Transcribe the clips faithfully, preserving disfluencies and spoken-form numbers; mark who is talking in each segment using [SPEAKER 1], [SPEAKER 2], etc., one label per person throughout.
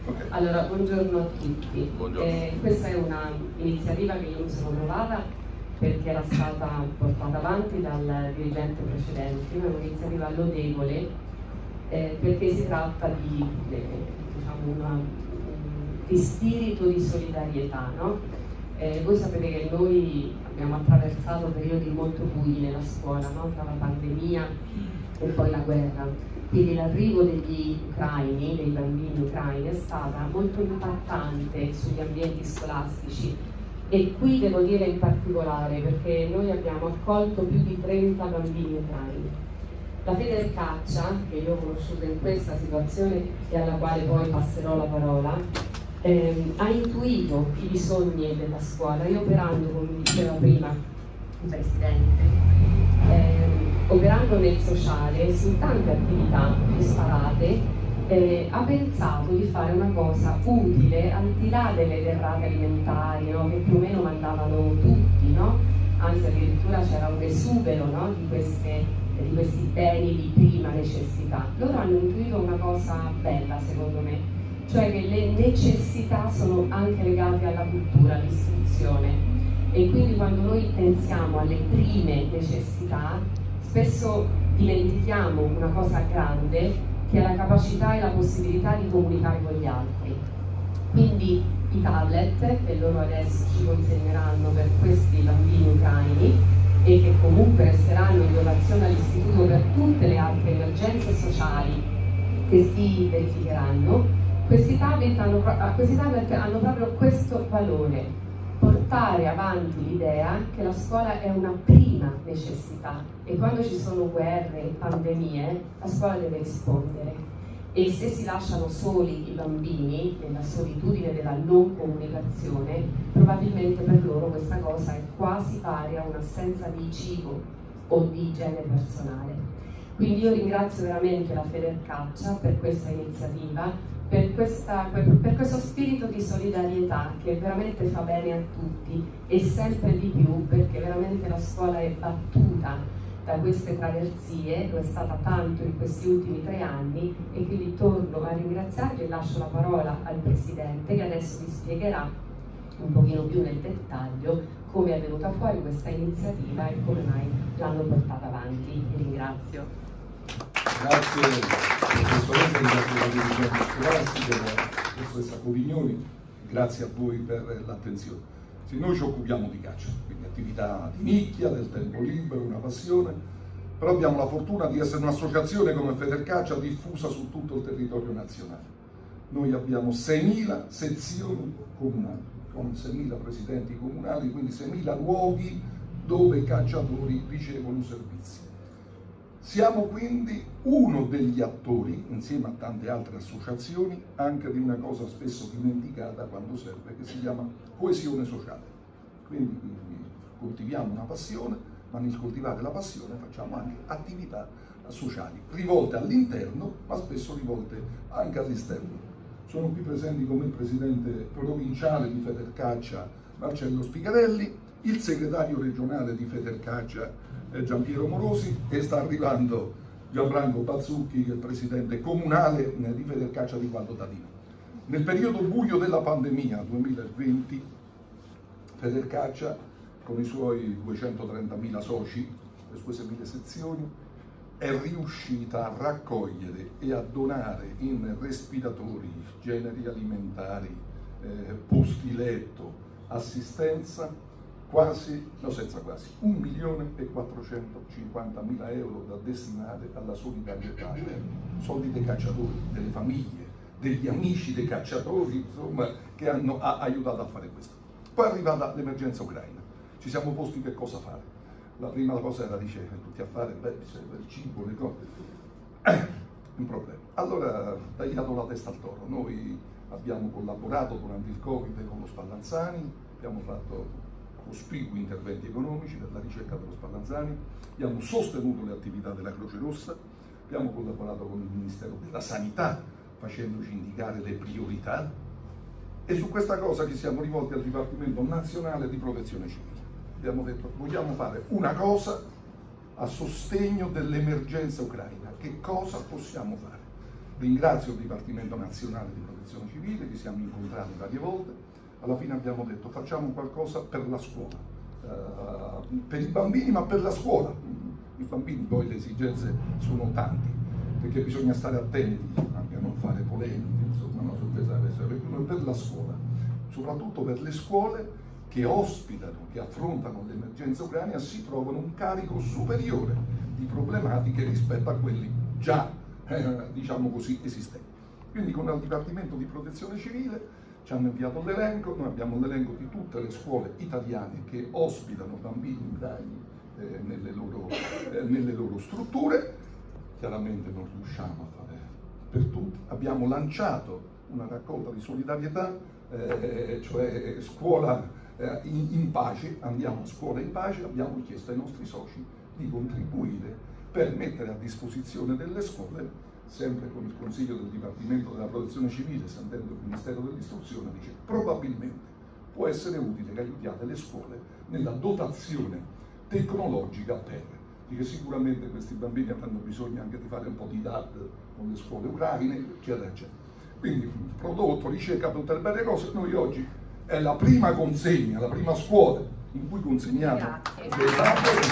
[SPEAKER 1] Okay.
[SPEAKER 2] Allora, buongiorno a tutti.
[SPEAKER 1] Buongiorno.
[SPEAKER 2] Eh, questa è un'iniziativa che io mi sono trovata perché era stata portata avanti dal dirigente precedente, è un'iniziativa lodevole eh, perché si tratta di, eh, diciamo una, di spirito di solidarietà, no? Eh, voi sapete che noi abbiamo attraversato periodi molto bui nella scuola, no? Tra la pandemia e poi la guerra. Quindi l'arrivo degli ucraini, dei bambini ucraini, è stata molto impattante sugli ambienti scolastici e qui devo dire in particolare perché noi abbiamo accolto più di trenta bambini ucraini. La Federcaccia, che io ho conosciuto in questa situazione e alla quale poi passerò la parola, ehm, ha intuito i bisogni della scuola. Io operando, come diceva prima il Presidente, ehm, operando nel sociale su tante attività disparate, eh, ha pensato di fare una cosa utile al di là delle derrate alimentari, no? Che più o meno mandavano tutti, no? Anzi addirittura c'era un esubero, no? di, queste, di questi beni di prima necessità. Loro hanno intuito una cosa bella secondo me, cioè che le necessità sono anche legate alla cultura, all'istruzione, e quindi quando noi pensiamo alle prime necessità spesso dimentichiamo una cosa grande che è la capacità e la possibilità di comunicare con gli altri. Quindi i tablet che loro adesso ci consegneranno per questi bambini ucraini e che comunque resteranno in dotazione all'istituto per tutte le altre emergenze sociali che si verificheranno, questi tablet hanno, questi tablet hanno proprio questo valore: portare avanti l'idea che la scuola è una prima necessità e quando ci sono guerre e pandemie la scuola deve rispondere, e se si lasciano soli i bambini nella solitudine della non comunicazione, probabilmente per loro questa cosa è quasi pari a un'assenza di cibo o di igiene personale. Quindi io ringrazio veramente la Federcaccia per questa iniziativa, Per, questa, per questo spirito di solidarietà che veramente fa bene a tutti e sempre di più, perché veramente la scuola è battuta da queste traversie, lo è stata tanto in questi ultimi tre anni, e quindi torno a ringraziarvi e lascio la parola al Presidente che adesso vi spiegherà un pochino più nel dettaglio come è venuta fuori questa iniziativa e come mai l'hanno portata avanti. Vi ringrazio.
[SPEAKER 1] Grazie professoressa, grazie alla dirigente scolastica, alla professoressa Covignoli, grazie a voi per l'attenzione. Sì, noi ci occupiamo di caccia, quindi attività di nicchia, del tempo libero, una passione, però abbiamo la fortuna di essere un'associazione come Federcaccia diffusa su tutto il territorio nazionale. Noi abbiamo seimila sezioni comunali, con seimila presidenti comunali, quindi seimila luoghi dove i cacciatori ricevono servizi. Siamo quindi uno degli attori, insieme a tante altre associazioni, anche di una cosa spesso dimenticata quando serve, che si chiama coesione sociale. Quindi, quindi coltiviamo una passione, ma nel coltivare la passione facciamo anche attività sociali, rivolte all'interno, ma spesso rivolte anche all'esterno. Sono qui presenti come il presidente provinciale di Federcaccia Marcello Spigarelli, il segretario regionale di Federcaccia Giampiero Morosi, e sta arrivando Gianfranco Bazzucchi, che è il presidente comunale di Federcaccia di Valdotadino. Nel periodo buio della pandemia duemilaventi, Federcaccia, con i suoi duecentotrentamila soci, le sue seimila sezioni, è riuscita a raccogliere e a donare in respiratori, generi alimentari, eh, posti letto, assistenza, quasi, no senza quasi, un milione e quattrocentocinquantamila euro da destinare alla solidarietà, soldi dei cacciatori, delle famiglie, degli amici dei cacciatori, insomma, che hanno ha aiutato a fare questo. Poi è arrivata l'emergenza ucraina, ci siamo posti che cosa fare. La prima cosa era, dice, tutti a fare, beh, serve il cibo, le cose, eh, un problema. Allora, tagliato la testa al toro, noi abbiamo collaborato durante il Covid con lo Spallanzani, abbiamo fatto cospicui interventi economici per la ricerca dello Spallanzani, abbiamo sostenuto le attività della Croce Rossa, abbiamo collaborato con il Ministero della Sanità facendoci indicare le priorità, e su questa cosa ci siamo rivolti al Dipartimento Nazionale di Protezione Civile. Abbiamo detto: vogliamo fare una cosa a sostegno dell'emergenza ucraina, che cosa possiamo fare? Ringrazio il Dipartimento Nazionale di Protezione Civile, ci siamo incontrati varie volte, alla fine abbiamo detto facciamo qualcosa per la scuola, uh, per i bambini ma per la scuola. I bambini poi le esigenze sono tanti, perché bisogna stare attenti anche a non fare polemiche, insomma, no, su questa per la scuola, soprattutto per le scuole che ospitano, che affrontano l'emergenza ucraina, si trovano un carico superiore di problematiche rispetto a quelli già, eh, diciamo così, esistenti. Quindi con il Dipartimento di Protezione Civile ci hanno inviato l'elenco, noi abbiamo l'elenco di tutte le scuole italiane che ospitano bambini ucraini eh, nelle, loro, eh, nelle loro strutture. Chiaramente non riusciamo a fare per tutti, abbiamo lanciato una raccolta di solidarietà, eh, cioè scuola In, in pace, andiamo a scuola in pace, abbiamo chiesto ai nostri soci di contribuire per mettere a disposizione delle scuole, sempre con il consiglio del Dipartimento della Protezione Civile, sentendo il Ministero dell'Istruzione, dice probabilmente può essere utile che aiutiate le scuole nella dotazione tecnologica per, perché sicuramente questi bambini avranno bisogno anche di fare un po' di D A D con le scuole ucraine, eccetera, eccetera. Quindi prodotto, ricerca, tutte le belle cose, noi oggi è la prima consegna, la prima scuola in cui consegniamo dei tablet,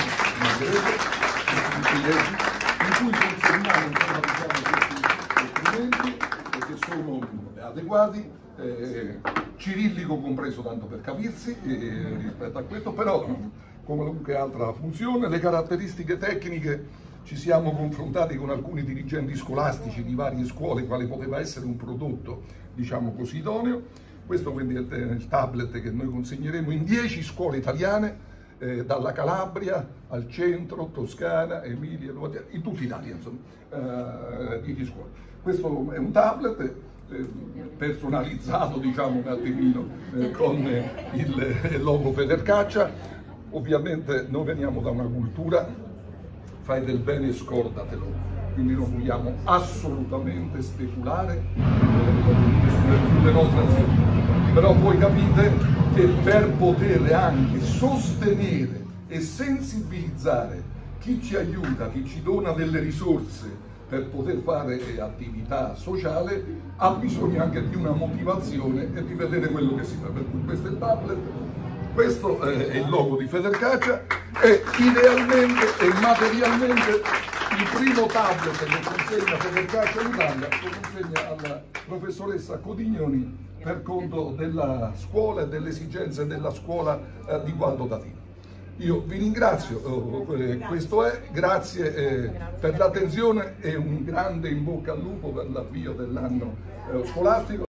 [SPEAKER 1] in cui consegniamo questi strumenti che sono adeguati, eh, cirillico compreso, tanto per capirsi, eh, rispetto a questo, però come qualunque altra funzione, le caratteristiche tecniche ci siamo confrontati con alcuni dirigenti scolastici di varie scuole quale poteva essere un prodotto, diciamo così, idoneo. Questo quindi è il tablet che noi consegneremo in dieci scuole italiane, eh, dalla Calabria al centro, Toscana, Emilia, in tutta Italia, insomma, eh, dieci scuole. Questo è un tablet eh, personalizzato, diciamo, un attimino eh, con il logo Federcaccia. Ovviamente noi veniamo da una cultura, fai del bene e scordatelo, quindi non vogliamo assolutamente speculare sulle nostre azioni. Però voi capite che per poter anche sostenere e sensibilizzare chi ci aiuta, chi ci dona delle risorse per poter fare attività sociale, ha bisogno anche di una motivazione e di vedere quello che si fa. Per cui questo è il tablet, questo è il logo di Federcaccia e idealmente e materialmente il primo tablet che consegna Federcaccia in Italia lo consegna alla professoressa Codignoni per conto della scuola e delle esigenze della scuola eh, di Gualdo d'Atina. Io vi ringrazio, eh, questo è, grazie eh, per l'attenzione e un grande in bocca al lupo per l'avvio dell'anno eh, scolastico.